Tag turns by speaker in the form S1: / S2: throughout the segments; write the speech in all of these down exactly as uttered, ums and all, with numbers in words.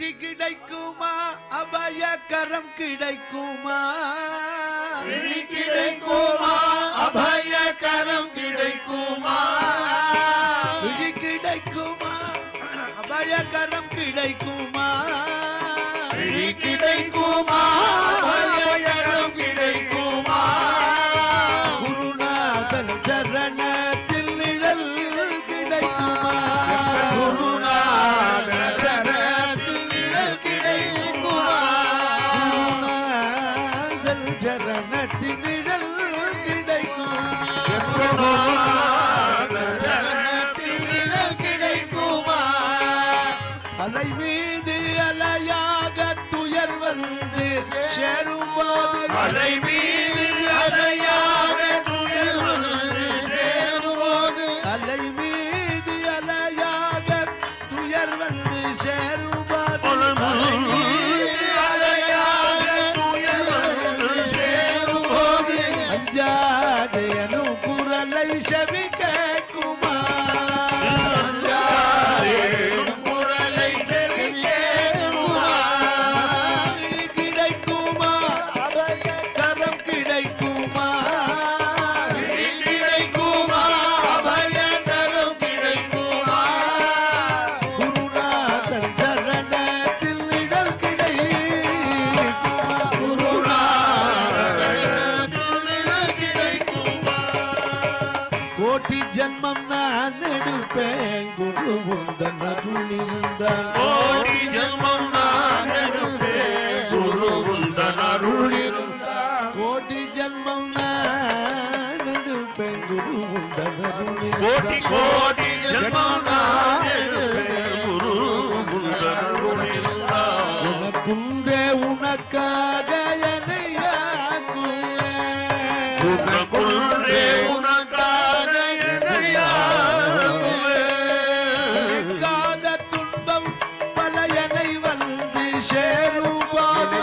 S1: விழி கிடைக்குமா அபயகரம் கிடைக்குமா
S2: விழி கிடைக்குமா அபயகரம் கிடைக்குமா
S1: விழி கிடைக்குமா அபயகரம் கிடைக்குமா
S2: விழி கிடைக்குமா அபயகரம் கிடைக்குமா
S1: குருநாதன் சரணத்தில் நிழல் கிடைக்குமா
S2: குருநாதன் சரணத்தில் நிழல் கிடைக்குமா
S1: குருநாதன் சரணத்தில் நிழல் கிடைக்குமா
S2: சரணத்தில் நிழல் கிடைக்குமா
S1: அலை மீது அலையாக துயர் வந்து சேரும்போது
S2: அலை மீது அலையாக துயர் வந்து சேரும்போது
S1: அலை மீது அலையாக துயர் வந்து சேரும்போது
S2: அலை மீது அலையாக துயர் வந்து சேரும்போது
S1: அஞ்சாதே அனு குரலை செவி கேட்குமா
S2: குரலை செவி கேட்குமா
S1: விழி கிடைக்குமா கரம் கிடைக்குமா
S2: விழி கிடைக்குமா அபயகரம் கிடைக்குமா
S1: குருநாதன் சரணத்தில் நிழல் கிடைக்குமா
S2: குருநாதத்தில் நிழல் கிடைக்குமா
S1: கோட்டி ஜன்மம் நான் எடுப்பேன் குரு உந்தன் அருள் இருந்தால்
S2: கோடி ஜென்மம் நான் எடுப்பேன் குரு உந்தன் அருள் இருந்தால்
S1: கோட்டி ஜன்மம் நான் எடுப்பேன் குரு உந்தன் அருள்
S2: கோடி
S1: இருந்தால்
S2: கோடி ஜென்மம் நான் எடுப்பேன் குரு உந்தன் அருள் இருந்தால்
S1: உனக்குன்றே உனக்காக என்னையாக்குவேன்
S2: உனக்குள்ளே உனக்காக என்னையாக்குவேன்
S1: காத துன்பம் பல என்னை வந்து சேரும்போது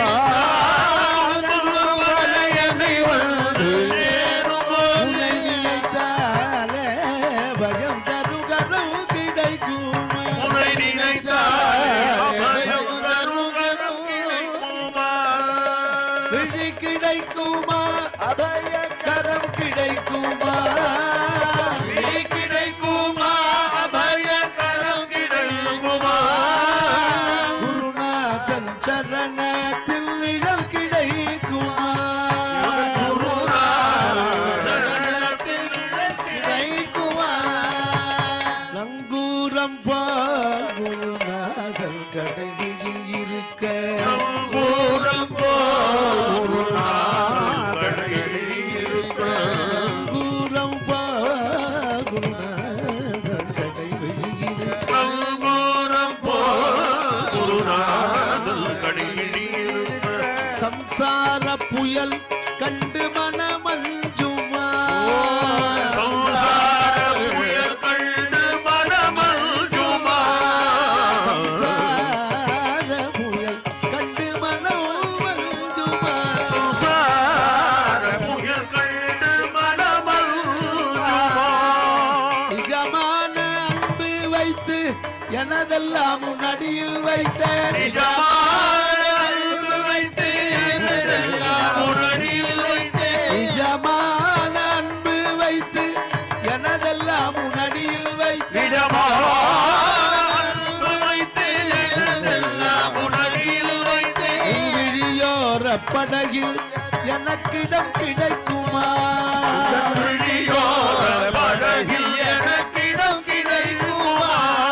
S2: என்னை வந்து சேரும்போது
S1: உன்னை நினைத்தாலே பயம் தருகரும் கிடைக்குமா
S2: உன்னை நினைத்தால் அபயம் தருகரும் கிடைக்குமா
S1: விழி கிடைக்குமா அபயகரம் கிடைக்குமா
S2: விழி கிடைக்குமா அபயகரம் கிடைக்குமா
S1: குருநாதன் சரணத்தில் நிழல் கிடைக்குமா
S2: குருநாதத்தில் நிழல் கிடைக்குமா
S1: நங்கூரம் பால் குருநாதன் கடையில் இருக்க
S2: நங்கூரம் போல் குருநாதன் இருக்க
S1: நங்கூரம் பால் குருநாதன் கடையில் இருக்க
S2: நங்கூரம் போல் குருநாதன் கடையில் இருக்க
S1: சம்சார புயல் கண்டு மனமஞ்சுமா
S2: சம்சார புயல் கண்டு மனமஞ்சுமா
S1: சம்சார புயல் கண்டு மனமஞ்சுமா
S2: சம்சார புயல் கண்டு மனமஞ்சுமா
S1: நிஜமான அன்பு வைத்து எனதெல்லாம் முன்னடியில் வைத்தேன்
S2: நிஜமான அன்பு வைத்து எனதெல்லாம் உன்னடியில் வைத்தேன்
S1: நிஜமான அன்பு வைத்து எனதெல்லாம் முன்னடியில் வைத்தேன்
S2: நிஜமான அன்பு வைத்து எனதெல்லாம் உன்னடியில் வைத்தேன்
S1: விழியோர படகில் எனக்கிடம் கிடைக்குமா
S2: விழியோர படகில் எனக்கிடம் கிடைக்குமா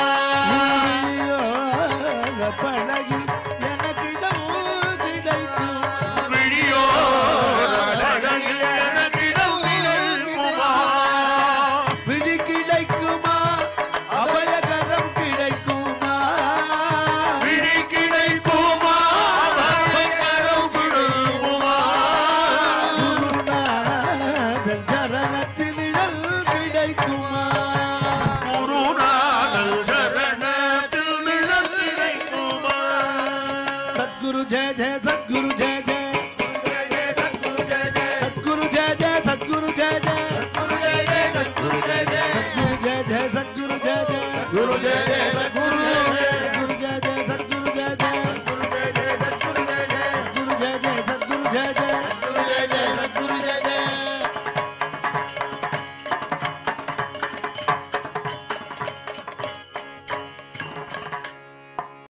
S1: விழியோர படகில் எனக்கிடம் கிடைக்கும்
S2: விழியோர படகில் எனக்கிடம் கிடைக்குமா
S1: விழி கிடைக்குமா அபயகரம் கிடைக்குமா
S2: விழி கிடைக்குமா அபயகரம் கிடைக்குமா
S1: குருநாதன் சரணத்தில் நிழல் கிடைக்குமா
S2: குருநாதன் சரணத்தில் நிழல் கிடைக்குமா
S1: சத்குரு ஜெய ஜெய சத்குரு ஜெய ஜெய